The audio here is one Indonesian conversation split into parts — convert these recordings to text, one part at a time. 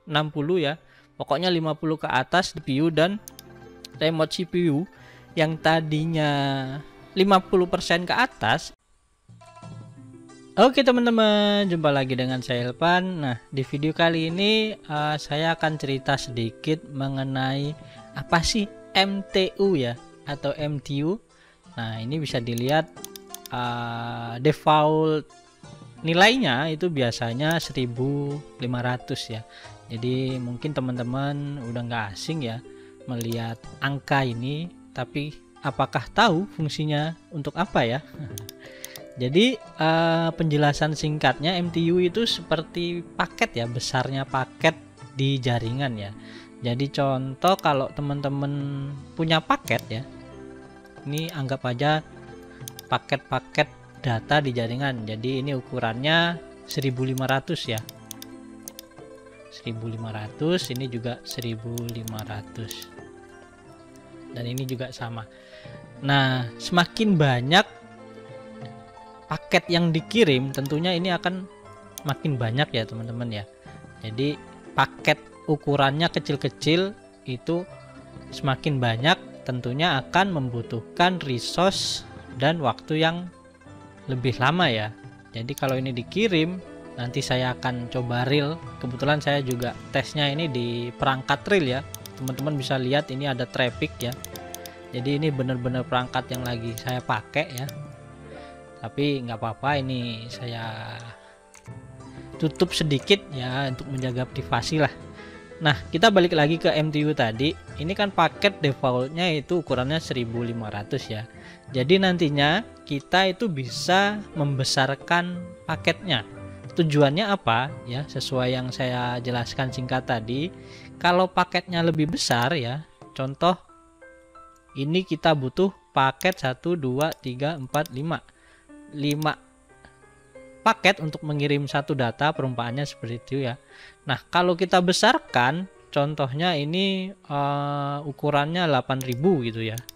60 ya. Pokoknya 50 ke atas GPU dan remote CPU yang tadinya 50% ke atas. Oke teman-teman, jumpa lagi dengan saya Elvan. Nah, di video kali ini saya akan cerita sedikit mengenai apa sih MTU ya, atau MTU. Nah, ini bisa dilihat default nilainya itu biasanya 1500 ya. Jadi mungkin teman-teman udah nggak asing ya melihat angka ini, tapi apakah tahu fungsinya untuk apa ya? Jadi penjelasan singkatnya, MTU itu seperti paket ya, besarnya paket di jaringan ya. Jadi contoh kalau teman-teman punya paket ya, ini anggap aja paket-paket data di jaringan. Jadi ini ukurannya 1500 ya, 1500, ini juga 1500, dan ini juga sama. Nah, semakin banyak paket yang dikirim, tentunya ini akan makin banyak ya teman-teman ya. Jadi paket ukurannya kecil-kecil itu semakin banyak, tentunya akan membutuhkan resource dan waktu yang lebih lama ya. Jadi kalau ini dikirim, nanti saya akan coba real. Kebetulan saya juga tesnya ini di perangkat real ya. Teman-teman bisa lihat ini ada traffic ya. Jadi ini benar-benar perangkat yang lagi saya pakai ya. Tapi nggak apa-apa, ini saya tutup sedikit ya untuk menjaga privasi lah. Nah, kita balik lagi ke MTU tadi. Ini kan paket defaultnya itu ukurannya 1500 ya. Jadi nantinya kita itu bisa membesarkan paketnya. Tujuannya apa ya? Sesuai yang saya jelaskan singkat tadi. Kalau paketnya lebih besar ya, contoh ini kita butuh paket 1 2 3 4 5 paket untuk mengirim satu data, perumpamannya seperti itu ya. Nah, kalau kita besarkan, contohnya ini ukurannya 8000 gitu ya.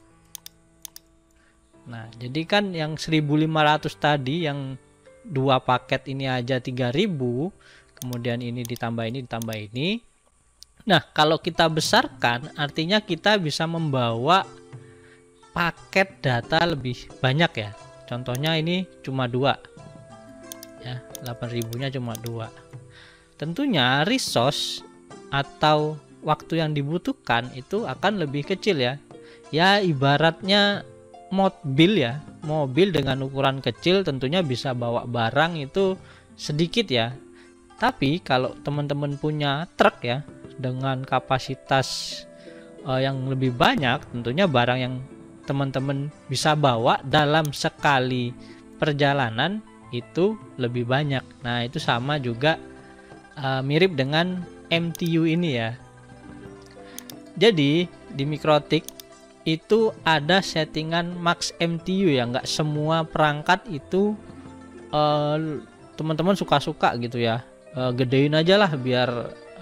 Nah, jadi kan yang 1500 tadi, yang dua paket ini aja 3000, kemudian ini ditambah ini. Nah, kalau kita besarkan, artinya kita bisa membawa paket data lebih banyak ya. Contohnya ini cuma 2 ya, 8000 nya cuma 2. Tentunya resource atau waktu yang dibutuhkan itu akan lebih kecil ya. Ya ibaratnya mobil ya, mobil dengan ukuran kecil tentunya bisa bawa barang itu sedikit ya. Tapi kalau teman-teman punya truk ya dengan kapasitas yang lebih banyak, tentunya barang yang teman-teman bisa bawa dalam sekali perjalanan itu lebih banyak. Nah, itu sama juga mirip dengan MTU ini ya. Jadi di Mikrotik itu ada settingan max MTU ya, nggak semua perangkat itu teman-teman suka-suka gitu ya. Gedein aja lah biar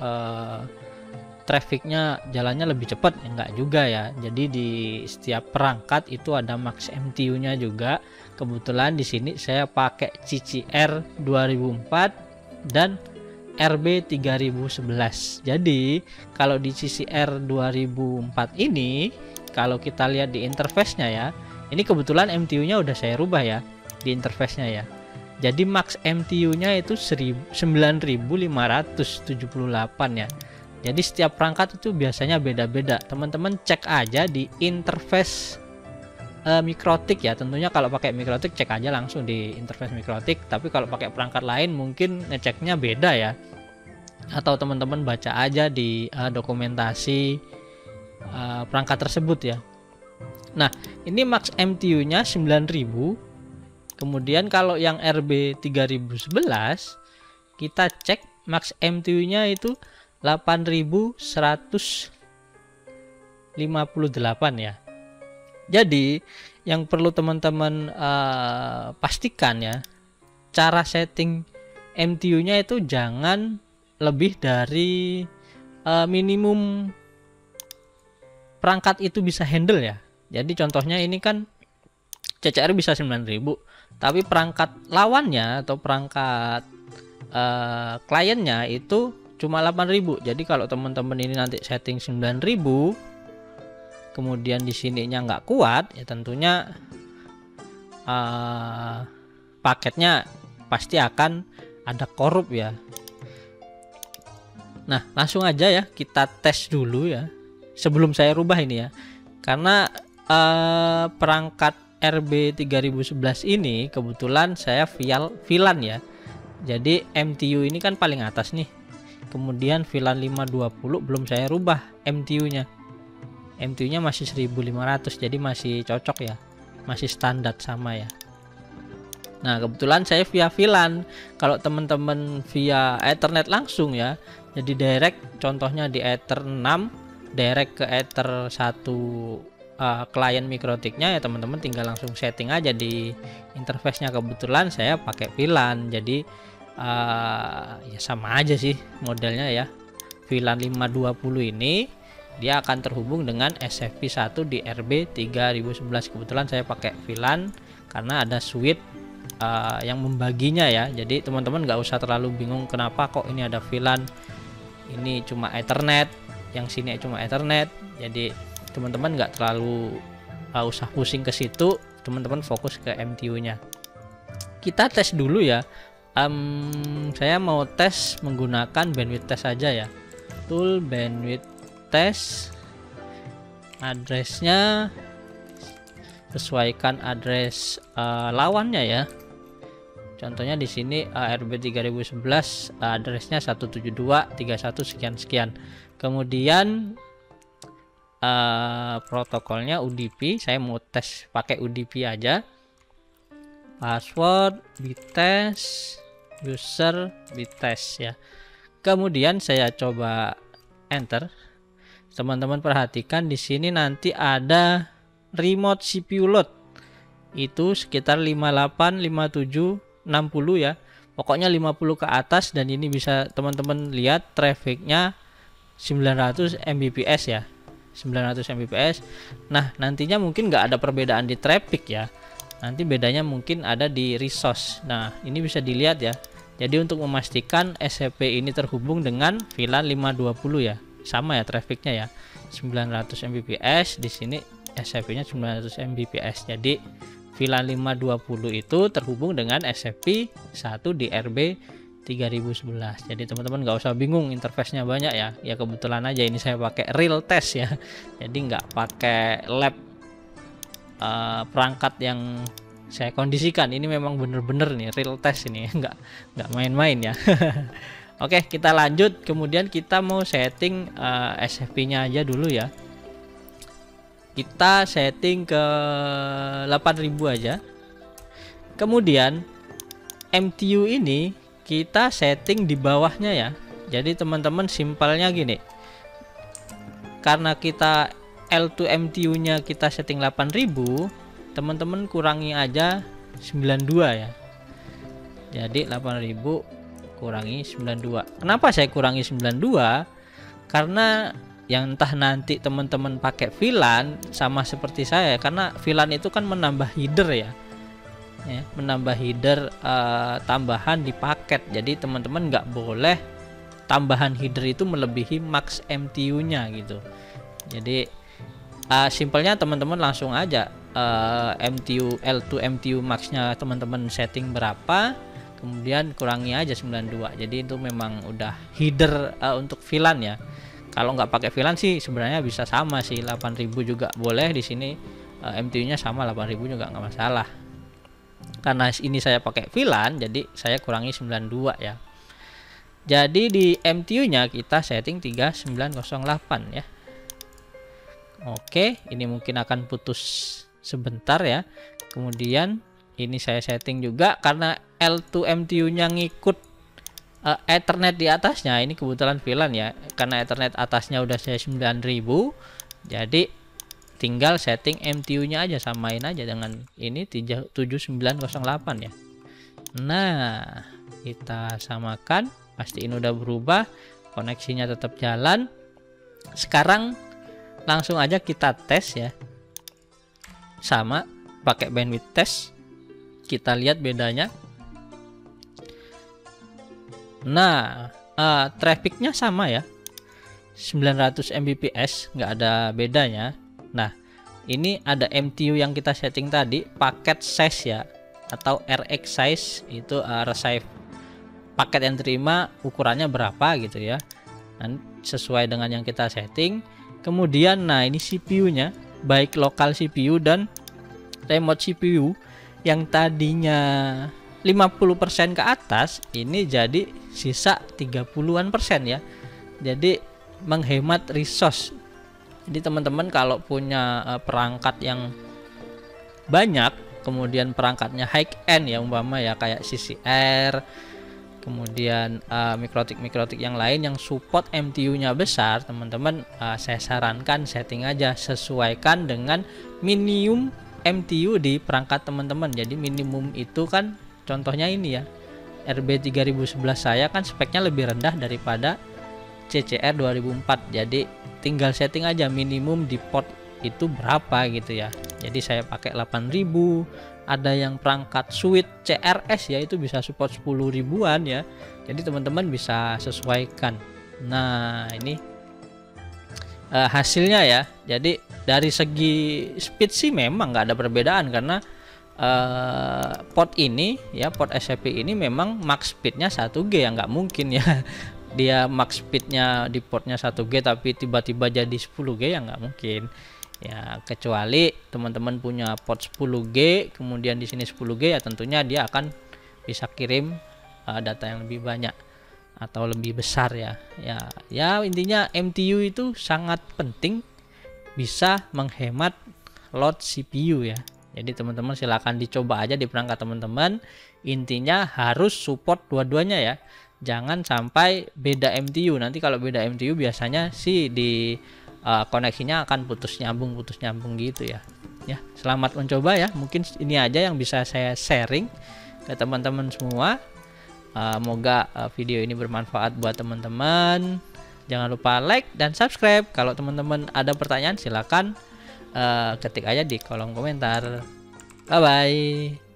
trafficnya jalannya lebih cepat, ya enggak juga ya. Jadi di setiap perangkat itu ada max MTU nya juga. Kebetulan di sini saya pakai CCR 2004 dan RB 3011. Jadi kalau di CCR 2004 ini, kalau kita lihat di interface-nya ya, ini kebetulan MTU nya udah saya rubah ya di interface-nya ya. Jadi max MTU nya itu 9578 ya. Jadi setiap perangkat itu biasanya beda-beda. Teman-teman cek aja di interface Mikrotik ya. Tentunya kalau pakai Mikrotik cek aja langsung di interface Mikrotik. Tapi kalau pakai perangkat lain mungkin ngeceknya beda ya. Atau teman-teman baca aja di dokumentasi perangkat tersebut ya. Nah, ini max MTU-nya 9000. Kemudian kalau yang RB 3011 kita cek max MTU-nya itu 8158 ya. Jadi yang perlu teman-teman pastikan ya, cara setting MTU-nya itu jangan lebih dari minimum perangkat itu bisa handle ya. Jadi contohnya ini kan CCR bisa 9000, tapi perangkat lawannya atau perangkat kliennya itu cuma 8.000. Jadi kalau teman-teman ini nanti setting 9.000, kemudian di sininya nggak kuat, ya tentunya paketnya pasti akan ada korup ya. Nah, langsung aja ya kita tes dulu ya, sebelum saya rubah ini ya, karena perangkat RB3011 ini kebetulan saya VLAN ya. Jadi MTU ini kan paling atas nih, kemudian VLAN 520 belum saya rubah MTU-nya. MTU-nya masih 1500, jadi masih cocok ya, masih standar sama ya. Nah, kebetulan saya via VLAN. Kalau teman-teman via Ethernet langsung ya, jadi direct, contohnya di Ether 6 direct ke Ether 1 klien Mikrotiknya ya, teman-teman tinggal langsung setting aja di interface-nya. Kebetulan saya pakai VLAN, jadi ya sama aja sih modelnya ya. VLAN 520 ini dia akan terhubung dengan SFP1 di RB3011. Kebetulan saya pakai VLAN karena ada switch yang membaginya ya. Jadi teman-teman nggak usah terlalu bingung kenapa kok ini ada VLAN, ini cuma Ethernet, yang sini cuma Ethernet. Jadi teman-teman nggak terlalu usah pusing ke situ, teman-teman fokus ke MTU-nya. Kita tes dulu ya. Saya mau tes menggunakan bandwidth test saja ya. Tool bandwidth test, addressnya sesuaikan address lawannya ya. Contohnya di sini RB3011 addressnya 172.31 sekian. Kemudian protokolnya UDP, saya mau tes pakai UDP aja. Password bitest, user bitest ya. Kemudian saya coba enter. Teman-teman perhatikan di sini nanti ada remote CPU load. Itu sekitar 58, 57, 60 ya. Pokoknya 50 ke atas, dan ini bisa teman-teman lihat trafficnya 900 Mbps ya. 900 Mbps. Nah, nantinya mungkin nggak ada perbedaan di traffic ya. Nanti bedanya mungkin ada di resource. Nah, ini bisa dilihat ya. Jadi untuk memastikan SCP ini terhubung dengan VLAN 520 ya. Sama ya trafficnya ya. 900 Mbps, di sini SCP-nya 900 Mbps. Jadi VLAN 520 itu terhubung dengan SCP1 di RB3011. Jadi teman-teman nggak usah bingung, interface-nya banyak ya. Ya kebetulan aja ini saya pakai real test ya. Jadi nggak pakai lab perangkat yang saya kondisikan. Ini memang bener-bener nih real test ini, nggak main-main ya. Oke, kita lanjut. Kemudian kita mau setting SFP-nya aja dulu ya. Kita setting ke 8000 aja. Kemudian MTU ini kita setting di bawahnya ya. Jadi teman-teman simpelnya gini. Karena kita L2 MTU-nya kita setting 8000, teman-teman kurangi aja 92 ya. Jadi 8000 kurangi 92. Kenapa saya kurangi 92? Karena yang entah nanti teman-teman pakai VLAN sama seperti saya, karena VLAN itu kan menambah header ya, menambah header tambahan di paket. Jadi teman-teman nggak boleh tambahan header itu melebihi max MTU-nya gitu. Jadi simpelnya teman-teman langsung aja MTU L2 MTU max-nya teman-teman setting berapa, kemudian kurangi aja 92. Jadi itu memang udah header untuk VLAN ya. Kalau nggak pakai VLAN sih sebenarnya bisa sama sih, 8000 juga boleh. Di sini MTU-nya sama 8000 juga nggak masalah. Karena ini saya pakai VLAN, jadi saya kurangi 92 ya. Jadi di MTU-nya kita setting 3908 ya. Oke, ini mungkin akan putus sebentar ya. Kemudian ini saya setting juga karena L2 MTU-nya ngikut Ethernet di atasnya. Ini kebetulan VLAN ya. Karena Ethernet atasnya udah saya 9000, jadi tinggal setting MTU-nya aja, samain aja dengan ini 7908 ya. Nah, kita samakan, pastiin udah berubah, koneksinya tetap jalan. Sekarang langsung aja kita tes ya, sama pakai bandwidth test, kita lihat bedanya. Nah, trafficnya sama ya, 900 Mbps, nggak ada bedanya. Nah ini ada MTU yang kita setting tadi, paket size ya, atau RX size, itu receive paket yang terima ukurannya berapa gitu ya, dan sesuai dengan yang kita setting. Kemudian nah ini CPU-nya, baik lokal CPU dan remote CPU, yang tadinya 50% ke atas ini jadi sisa 30-an persen ya, jadi menghemat resource. Jadi teman-teman kalau punya perangkat yang banyak, kemudian perangkatnya high end ya, umpama ya kayak CCR, kemudian mikrotik yang lain yang support MTU-nya besar, teman-teman saya sarankan setting aja, sesuaikan dengan minimum MTU di perangkat teman-teman. Jadi minimum itu kan contohnya ini ya, RB3011 saya kan speknya lebih rendah daripada CCR 2004, jadi tinggal setting aja minimum di port itu berapa gitu ya. Jadi saya pakai 8000, ada yang perangkat suite CRS ya itu bisa support 10 ribuan ya, jadi teman-teman bisa sesuaikan. Nah ini hasilnya ya, jadi dari segi speed sih memang nggak ada perbedaan, karena port ini ya, port SCP ini memang max speednya 1G ya, nggak mungkin ya dia max speednya di portnya 1G tapi tiba-tiba jadi 10G ya, nggak mungkin ya, kecuali teman-teman punya port 10G kemudian di sini 10G ya, tentunya dia akan bisa kirim data yang lebih banyak atau lebih besar ya. Ya intinya MTU itu sangat penting, bisa menghemat load CPU ya. Jadi teman-teman silahkan dicoba aja di perangkat teman-teman, intinya harus support dua-duanya ya, jangan sampai beda MTU. Nanti kalau beda MTU biasanya sih di koneksinya akan putus nyambung gitu ya. Ya selamat mencoba ya, mungkin ini aja yang bisa saya sharing ke teman-teman semua. Semoga video ini bermanfaat buat teman-teman. Jangan lupa like dan subscribe. Kalau teman-teman ada pertanyaan silakan ketik aja di kolom komentar. Bye bye.